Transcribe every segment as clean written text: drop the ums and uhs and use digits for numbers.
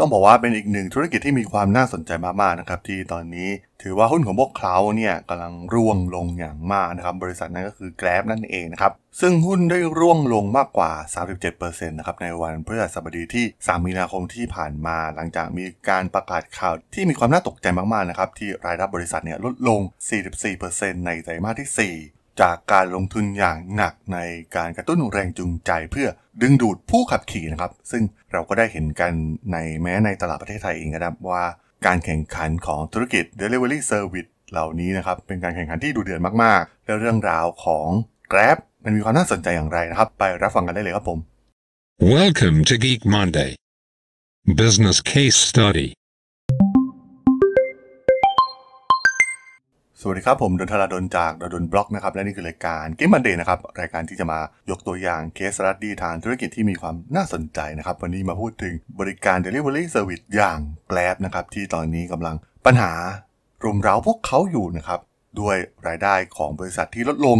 ต้องบอกว่าเป็นอีกหนึ่งธุรกิจที่มีความน่าสนใจมากๆนะครับที่ตอนนี้ถือว่าหุ้นของพวกเขาเนี่ยกำลังร่วงลงอย่างมากนะครับบริษัทนั้นก็คือ Grab นั่นเองนะครับซึ่งหุ้นได้ร่วงลงมากกว่า 37% นะครับในวันพฤหัสบดีที่3มีนาคมที่ผ่านมาหลังจากมีการประกาศข่าวที่มีความน่าตกใจมากๆนะครับที่รายรับบริษัทเนี่ยลดลง 44% ในไตรมาสที่4จากการลงทุนอย่างหนักในการกระตุ้นแรงจูงใจเพื่อดึงดูดผู้ขับขี่นะครับซึ่งเราก็ได้เห็นกันในตลาดประเทศไทยเองนะครับว่าการแข่งขันของธุรกิจ Delivery Service เหล่านี้นะครับเป็นการแข่งขันที่ดุเดือดมากๆและเรื่องราวของ Grab มันมีความน่าสนใจอย่างไรนะครับไปรับฟังกันได้เลยครับผม Welcome to Geek Monday Business Case Study สวัสดีครับผมดนทราดลจากดนบล็อกนะครับและนี่คือรายการ Geek Monday นะครับรายการที่จะมายกตัวอย่างเคสสตั๊ดดี้ทางธุรกิจที่มีความน่าสนใจนะครับวันนี้มาพูดถึงบริการ Delivery Service อย่าง Grab นะครับที่ตอนนี้กำลังปัญหารุมเร้าพวกเขาอยู่นะครับด้วยรายได้ของบริษัทที่ลดลง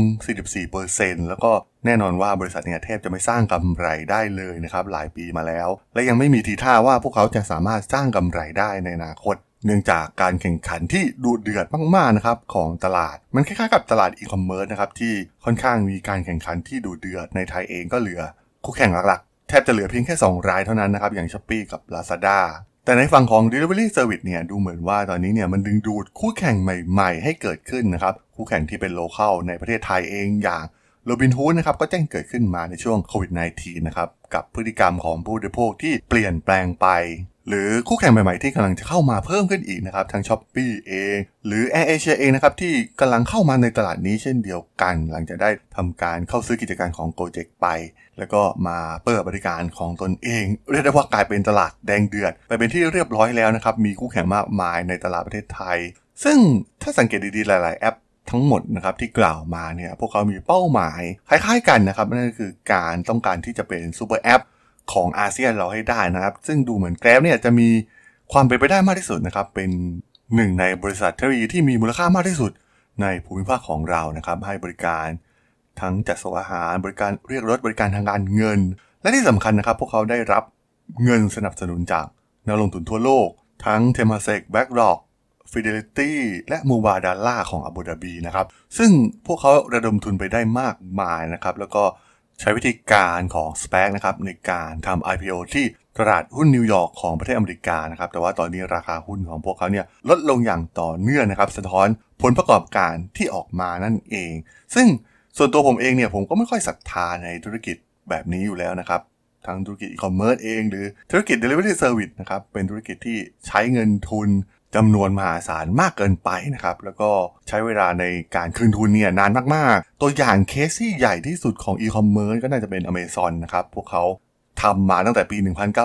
44% แล้วก็แน่นอนว่าบริษัทเนี่ยแทบจะไม่สร้างกำไรได้เลยนะครับหลายปีมาแล้วและยังไม่มีทีท่าว่าพวกเขาจะสามารถสร้างกำไรได้ในอนาคตเนื่องจากการแข่งขันที่ดุเดือดมากๆนะครับของตลาดมันคล้ายๆกับตลาดอีคอมเมิร์ซนะครับที่ค่อนข้างมีการแข่งขันที่ดุเดือดในไทยเองก็เหลือคู่แข่งหลักๆแทบจะเหลือเพียงแค่2รายเท่านั้นนะครับอย่าง Shopee กับ Lazada แต่ในฝั่งของ Delivery Service เนี่ยดูเหมือนว่าตอนนี้เนี่ยมันดึงดูดคู่แข่งใหม่ๆให้เกิดขึ้นนะครับคู่แข่งที่เป็นโลคอลในประเทศไทยเองอย่างโรบินฮูดนะครับก็แจ้งเกิดขึ้นมาในช่วงโควิด -19 นะครับกับพฤติกรรมของผู้บริโภคที่เปลี่ยนแปลงไปหรือคู่แข่งใหม่ๆที่กำลังจะเข้ามาเพิ่มขึ้นอีกนะครับทั้ง Shopee เองหรือ AirAsia เองนะครับที่กำลังเข้ามาในตลาดนี้เช่นเดียวกันหลังจากได้ทำการเข้าซื้อกิจการของ Gojek ไปแล้วก็มาเปิดบริการของตนเองเรียกได้ว่ากลายเป็นตลาดแดงเดือดไปเป็นที่เรียบร้อยแล้วนะครับมีคู่แข่งมากมายในตลาดประเทศไทยซึ่งถ้าสังเกตดีๆหลายๆแอปทั้งหมดนะครับที่กล่าวมาเนี่ยพวกเขามีเป้าหมายคล้ายๆกันนะครับนั่นก็คือการต้องการที่จะเป็นซูเปอร์แอปของอาเซียนเราให้ได้นะครับซึ่งดูเหมือน Grab เนี่ยจะมีความเป็นไปได้มากที่สุดนะครับเป็นหนึ่งในบริษัทเทคโนโลยีที่มีมูลค่ามากที่สุดในภูมิภาคของเรานะครับให้บริการทั้งจัดส่งอาหารบริการเรียกรถบริการทางการเงินและที่สำคัญนะครับพวกเขาได้รับเงินสนับสนุนจากนักลงทุนทั่วโลกทั้ง Temasek BlackRock Fidelity และ Mubadala ของอาบูดาบีนะครับซึ่งพวกเขาระดมทุนไปได้มากมายนะครับแล้วก็ใช้วิธีการของ SPAC นะครับในการทำ IPO ที่ตลาดหุ้นนิวยอร์กของประเทศอเมริกานะครับแต่ว่าตอนนี้ราคาหุ้นของพวกเขาเนี่ยลดลงอย่างต่อเนื่องนะครับสะท้อนผลประกอบการที่ออกมานั่นเองซึ่งส่วนตัวผมเองเนี่ยผมก็ไม่ค่อยศรัทธาในธุรกิจแบบนี้อยู่แล้วนะครับทั้งธุรกิจอีคอมเมิร์ซเองหรือธุรกิจ Delivery Service นะครับเป็นธุรกิจที่ใช้เงินทุนจำนวนมหาศาลมากเกินไปนะครับแล้วก็ใช้เวลาในการคืนทุนเนี่ยนานมากๆตัวอย่างเคสที่ใหญ่ที่สุดของอีคอมเมิร์ซก็น่าจะเป็น Amazon นะครับพวกเขาทำมาตั้งแต่ปี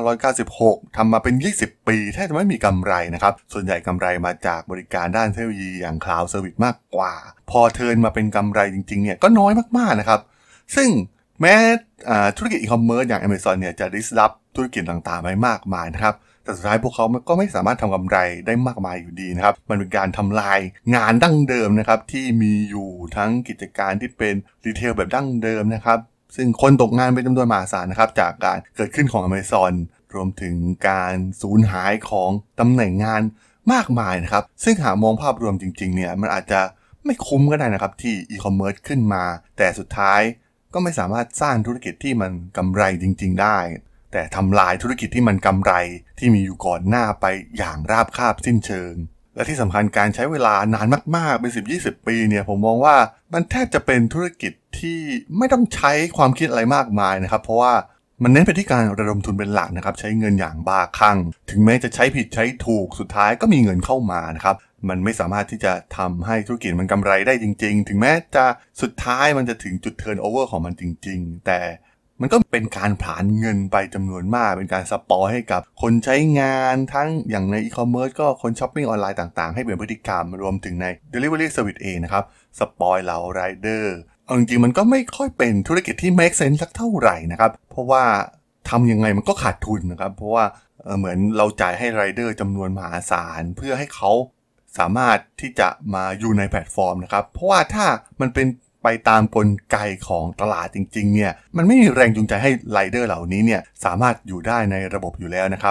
1996 ทำมาเป็น 20 ปีแทบจะไม่มีกำไรนะครับส่วนใหญ่กำไรมาจากบริการด้านเทคโนโลยีอย่าง Cloud Service มากกว่าพอเทิร์นมาเป็นกำไรจริงๆเนี่ยก็น้อยมากๆนะครับซึ่งแม้ธุรกิจอีคอมเมิร์ซอย่าง Amazon เนี่ยจะ disrupt ธุรกิจต่างๆไปมากมายนะครับแต่สุดท้ายพวกเขาก็ไม่สามารถทำกำไรได้มากมายอยู่ดีนะครับมันเป็นการทำลายงานดั้งเดิมนะครับที่มีอยู่ทั้งกิจการที่เป็นรีเทลแบบดั้งเดิมนะครับซึ่งคนตกงานเป็นจำนวนมหาศาลนะครับจากการเกิดขึ้นของ Amazon รวมถึงการสูญหายของตำแหน่งงานมากมายนะครับซึ่งหากมองภาพรวมจริงๆเนี่ยมันอาจจะไม่คุ้มก็ได้นะครับที่อีคอมเมิร์ซขึ้นมาแต่สุดท้ายก็ไม่สามารถสร้างธุรกิจที่มันกำไรจริงๆได้แต่ทำลายธุรกิจที่มันกำไรที่มีอยู่ก่อนหน้าไปอย่างราบคาบสิ้นเชิงและที่สำคัญการใช้เวลานานมากๆเป็น 10-20 ปีเนี่ยผมมองว่ามันแทบจะเป็นธุรกิจที่ไม่ต้องใช้ความคิดอะไรมากมายนะครับเพราะว่ามันเน้นไปที่การระดมทุนเป็นหลักนะครับใช้เงินอย่างบ้าคลั่งถึงแม้จะใช้ผิดใช้ถูกสุดท้ายก็มีเงินเข้ามานะครับมันไม่สามารถที่จะทำให้ธุรกิจมันกำไรได้จริงๆถึงแม้จะสุดท้ายมันจะถึงจุดเทิร์นโอเวอร์ของมันจริงๆแต่มันก็เป็นการผลาญเงินไปจำนวนมากเป็นการสปอยให้กับคนใช้งานทั้งอย่างในอีคอมเมิร์ซก็คนช้อปปิ้งออนไลน์ต่างๆให้เปลี่ยนพฤติกรรมรวมถึงใน Delivery Service เองนะครับสปอยเหล่ารายเดอร์เอาจริงๆมันก็ไม่ค่อยเป็นธุรกิจที่ make sense สักเท่าไหร่นะครับเพราะว่าทำยังไงมันก็ขาดทุนนะครับเพราะว่าเหมือนเราจ่ายให้รายเดอร์จำนวนมหาศาลเพื่อให้เขาสามารถที่จะมาอยู่ในแพลตฟอร์มนะครับเพราะว่าถ้ามันเป็นไปตามกลไกของตลาดจริงๆเนี่ยมันไม่มีแรงจูงใจให้ไรเดอร์เหล่านี้เนี่ยสามารถอยู่ได้ในระบบอยู่แล้วนะครับ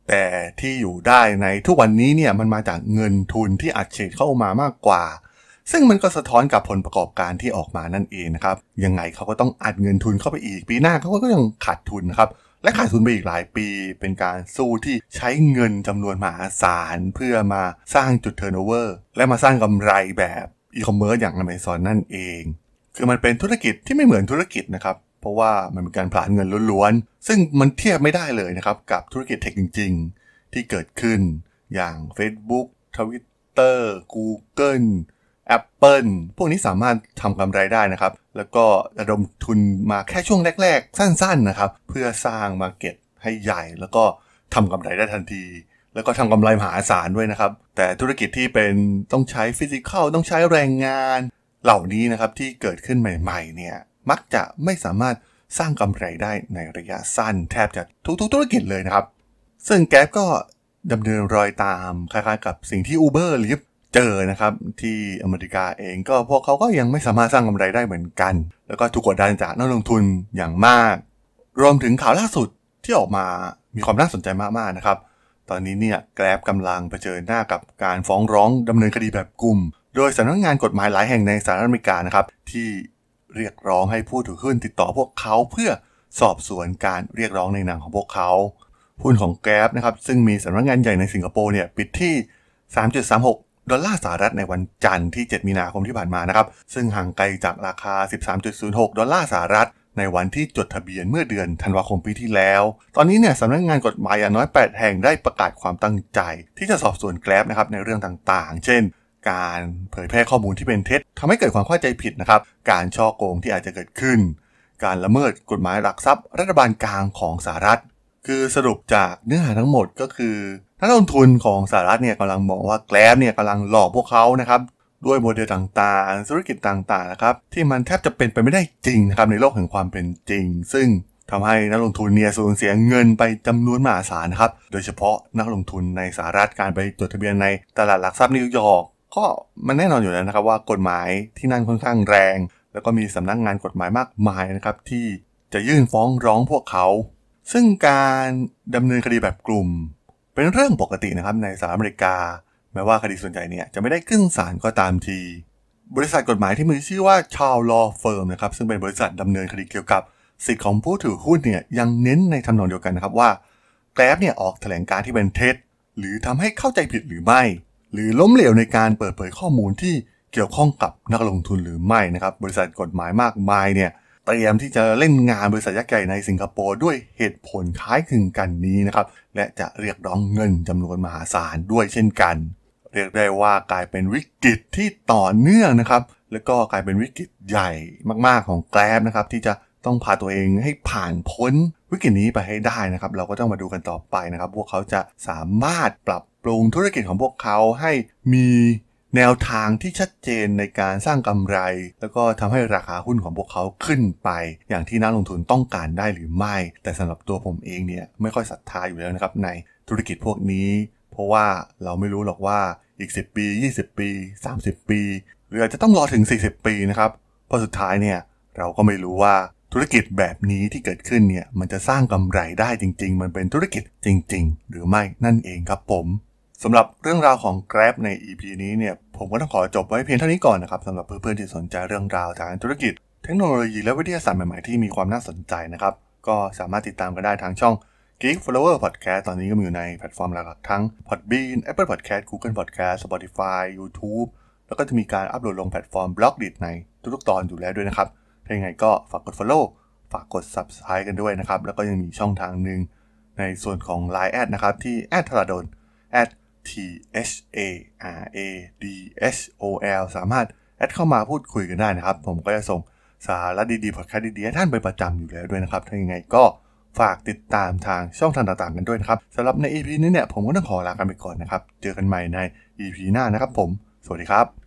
แต่ที่อยู่ได้ในทุกวันนี้เนี่ยมันมาจากเงินทุนที่อัดฉีดเข้ามามากกว่าซึ่งมันก็สะท้อนกับผลประกอบการที่ออกมานั่นเองนะครับยังไงเขาก็ต้องอัดเงินทุนเข้าไปอีกปีหน้าเขาก็ยังขาดทุนนะครับและขาดทุนไปอีกหลายปีเป็นการสู้ที่ใช้เงินจำนวนมหาศาลเพื่อมาสร้างจุดเทิร์นโอเวอร์และมาสร้างกำไรแบบอีคอมเมิร์ซอย่าง Amazon นั่นเองคือมันเป็นธุรกิจที่ไม่เหมือนธุรกิจนะครับเพราะว่ามันเป็นการผลาญเงินล้วนๆซึ่งมันเทียบไม่ได้เลยนะครับกับธุรกิจเทคจริงๆที่เกิดขึ้นอย่าง Facebook Twitter Google Apple พวกนี้สามารถทำกำไรได้นะครับแล้วก็ระดมทุนมาแค่ช่วงแรกๆสั้นๆนะครับเพื่อสร้างมาร์เก็ตให้ใหญ่แล้วก็ทำกำไรได้ทันทีแล้วก็ทำกำไรมหาศาลด้วยนะครับแต่ธุรกิจที่เป็นต้องใช้ฟิสิกอลต้องใช้แรงงานเหล่านี้นะครับที่เกิดขึ้นใหม่ๆเนี่ยมักจะไม่สามารถสร้างกำไรได้ในระยะสั้นแทบจะทุกธุรกิจเลยนะครับซึ่งแก๊ปก็ดำเนินรอยตามคล้ายๆกับสิ่งที่ Uber Lyftเจอนะครับที่อเมริกาเองก็พวกเขาก็ยังไม่สามารถสร้างกำไรได้เหมือนกันแล้วก็ถูกกดดันจากนักลงทุนอย่างมากรวมถึงข่าวล่าสุดที่ออกมามีความน่าสนใจมากๆนะครับตอนนี้เนี่ยแกร็บกำลังเผชิญหน้ากับการฟ้องร้องดำเนินคดีแบบกลุ่มโดยสำนักงานกฎหมายหลายแห่งในสหรัฐอเมริกานะครับที่เรียกร้องให้ผู้ถือหุ้นติดต่อพวกเขาเพื่อสอบสวนการเรียกร้องในนามของพวกเขาหุ้นของแกร็บนะครับซึ่งมีสำนักงานใหญ่ในสิงคโปร์เนี่ยปิดที่ $3.36 ดอลลาร์สหรัฐในวันจันทร์ที่7มีนาคมที่ผ่านมานะครับซึ่งห่างไกลจากราคา 13.06 ดอลลาร์สหรัฐในวันที่จดทะเบียนเมื่อเดือนธันวาคมปีที่แล้วตอนนี้เนี่ยสำนักงานกฎหมายอย่างน้อย8แห่งได้ประกาศความตั้งใจที่จะสอบสวนแกร็บนะครับในเรื่องต่างๆเช่นการเผยแพร่ข้อมูลที่เป็นเท็จทำให้เกิดความเข้าใจผิดนะครับการฉ้อโกงที่อาจจะเกิดขึ้นการละเมิดกฎหมายหลักทรัพย์รัฐบาลกลางของสหรัฐคือสรุปจากเนื้อหาทั้งหมดก็คือนักลงทุนของสหรัฐเนี่ยกำลังมองว่าแกร็บเนี่ยกำลังหลอกพวกเขานะครับด้วยโมเดลต่างๆธุรกิจต่างๆนะครับที่มันแทบจะเป็นไปไม่ได้จริงนะครับในโลกแห่งความเป็นจริงซึ่งทำให้นักลงทุนเนี่ยสูญเสียเงินไปจำนวนมหาศาลนะครับโดยเฉพาะนักลงทุนในสหรัฐการไปจดทะเบียนในตลาดหลักทรัพย์นิวยอร์กก็มันแน่นอนอยู่แล้วนะครับว่ากฎหมายที่นั่นค่อนข้างแรงแล้วก็มีสำนักงานกฎหมายมากมายนะครับที่จะยื่นฟ้องร้องพวกเขาซึ่งการดำเนินคดีแบบกลุ่มเป็นเรื่องปกตินะครับในสหรัฐอเมริกาแม้ว่าคดีส่วนใหญ่เนี่ยจะไม่ได้ขึ้นศาลก็ตามทีบริษัทกฎหมายที่มีชื่อว่า Charles Law Firm นะครับซึ่งเป็นบริษัทดำเนินคดีเกี่ยวกับสิทธิของผู้ถือหุ้นเนี่ยยังเน้นในทำนองเดียวกันนะครับว่าแกร็บเนี่ยออกแถลงการณ์ที่เป็นเท็จหรือทำให้เข้าใจผิดหรือไม่หรือล้มเหลวในการเปิดเผยข้อมูลที่เกี่ยวข้องกับนักลงทุนหรือไม่นะครับบริษัทกฎหมายมากมายเนี่ยเตรียมที่จะเล่นงานบริษัทยักษ์ใหญ่ในสิงคโปร์ด้วยเหตุผลคล้ายคลึงกันนี้นะครับและจะเรียกร้องเงินจำนวนมหาศาลด้วยเช่นกันเรียกได้ว่ากลายเป็นวิกฤตที่ต่อเนื่องนะครับแล้วก็กลายเป็นวิกฤตใหญ่มากๆของแกร็บนะครับที่จะต้องพาตัวเองให้ผ่านพ้นวิกฤตนี้ไปให้ได้นะครับเราก็ต้องมาดูกันต่อไปนะครับพวกเขาจะสามารถปรับปรุงธุรกิจของพวกเขาให้มีแนวทางที่ชัดเจนในการสร้างกำไรแล้วก็ทำให้ราคาหุ้นของพวกเขาขึ้นไปอย่างที่นักลงทุนต้องการได้หรือไม่แต่สำหรับตัวผมเองเนี่ยไม่ค่อยศรัทธาอยู่แล้วนะครับในธุรกิจพวกนี้เพราะว่าเราไม่รู้หรอกว่าอีก10ปี20ปี30ปีหรืออาจจะต้องรอถึง40ปีนะครับเพราะสุดท้ายเนี่ยเราก็ไม่รู้ว่าธุรกิจแบบนี้ที่เกิดขึ้นเนี่ยมันจะสร้างกำไรได้จริงๆมันเป็นธุรกิจจริงๆหรือไม่นั่นเองครับผมสำหรับเรื่องราวของ Grab ใน EP นี้เนี่ยผมก็ต้องขอจบไว้เพียงเท่านี้ก่อนนะครับสำหรับเพื่อนๆที่สนใจเรื่องราวทางธุรกิจเทคโนโลยีและวิทยาศาสตร์ใหม่ๆที่มีความน่าสนใจนะครับก็สามารถติดตามกันได้ทางช่อง Geek Flower Podcast ตอนนี้ก็มีอยู่ในแพลตฟอร์มหลักๆทั้ง Podbean Apple Podcast Google Podcast Spotify YouTube แล้วก็จะมีการอัปโหลดลงแพลตฟอร์ม Blogdit ในทุกๆตอนอยู่แล้วด้วยนะครับถ้าอย่างไรก็ฝากกด Follow ฝากกด Subscribe กันด้วยนะครับแล้วก็ยังมีช่องทางนึงในส่วนของ Line แอดนะครับที่ @thradol @THARADSOL สามารถแอดเข้ามาพูดคุยกันได้นะครับผมก็จะส่งสาระดีๆพอดแคสต์ดีๆให้ท่านเป็นประจำอยู่แล้วด้วยนะครับถ้าอย่างไรก็ฝากติดตามทางช่องทางต่างๆกันด้วยนะครับสำหรับใน EP นี้เนี่ยผมก็ต้องขอลากันไปก่อนนะครับเจอกันใหม่ใน EP หน้านะครับผมสวัสดีครับ